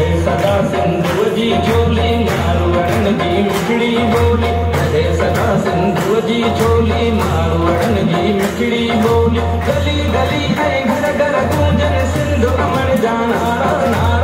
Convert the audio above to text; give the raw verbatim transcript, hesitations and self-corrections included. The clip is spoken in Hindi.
रहे सदा सिंधु जी झोली मारवड़न जी मिठड़ी बोली, रहे सदा सिंधु जी झोली मारवड़न जी मिठड़ी बोली। गली गली है घर घर गूंजन सिंधु अमर जा नारा नारा।